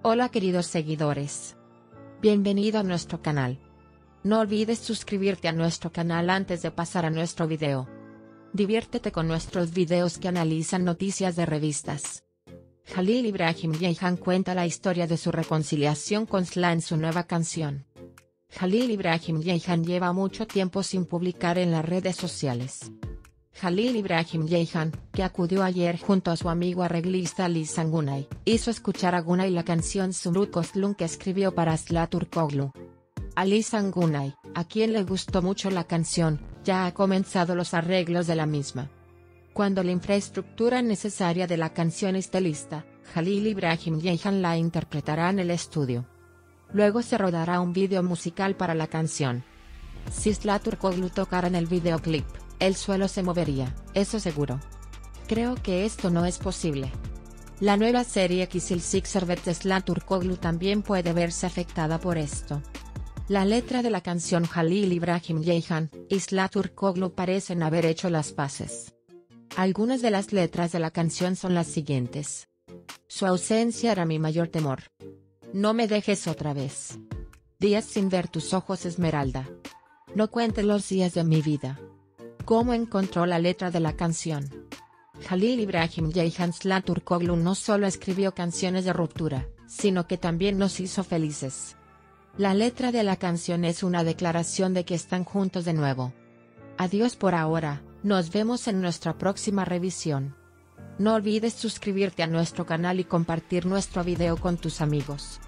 Hola queridos seguidores. Bienvenido a nuestro canal. No olvides suscribirte a nuestro canal antes de pasar a nuestro video. Diviértete con nuestros videos que analizan noticias de revistas. Jalil Ibrahim Ceyhan cuenta la historia de su reconciliación con Sla en su nueva canción. Jalil Ibrahim Ceyhan lleva mucho tiempo sin publicar en las redes sociales. Jalil Ibrahim Ceyhan, que acudió ayer junto a su amigo arreglista Ali Sangunay, hizo escuchar a Gunay la canción Sumrut Koslum que escribió para Sla Turkoglu. Ali Sangunay, a quien le gustó mucho la canción, ya ha comenzado los arreglos de la misma. Cuando la infraestructura necesaria de la canción esté lista, Jalil Ibrahim Ceyhan la interpretará en el estudio. Luego se rodará un video musical para la canción. Si Sla Turkoglu tocara en el videoclip, el suelo se movería, eso seguro. Creo que esto no es posible. La nueva serie Kızıl Şerbet de Sla Turkoglu también puede verse afectada por esto. La letra de la canción Jalil Ibrahim Ceyhan y Sla Turkoglu parecen haber hecho las paces. Algunas de las letras de la canción son las siguientes. Su ausencia era mi mayor temor. No me dejes otra vez. Días sin ver tus ojos esmeralda. No cuentes los días de mi vida. ¿Cómo encontró la letra de la canción? Jalil Ibrahim Ceyhan Sla Turkoglu no solo escribió canciones de ruptura, sino que también nos hizo felices. La letra de la canción es una declaración de que están juntos de nuevo. Adiós por ahora, nos vemos en nuestra próxima revisión. No olvides suscribirte a nuestro canal y compartir nuestro video con tus amigos.